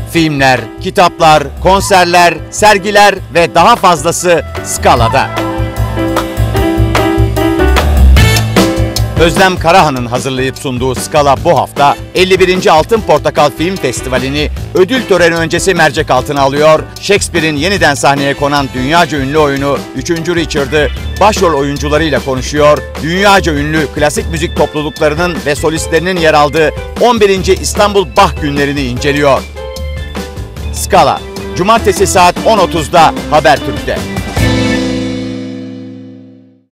Filmler, kitaplar, konserler, sergiler ve daha fazlası Scala'da. Özlem Karahan'ın hazırlayıp sunduğu Scala bu hafta 51. Altın Portakal Film Festivali'ni ödül töreni öncesi mercek altına alıyor. Shakespeare'in yeniden sahneye konan dünyaca ünlü oyunu 3. Richard'ı başrol oyuncularıyla konuşuyor. Dünyaca ünlü klasik müzik topluluklarının ve solistlerinin yer aldığı 11. İstanbul Bach Günlerini inceliyor. Scala, Cumartesi saat 10.30'da Habertürk'te.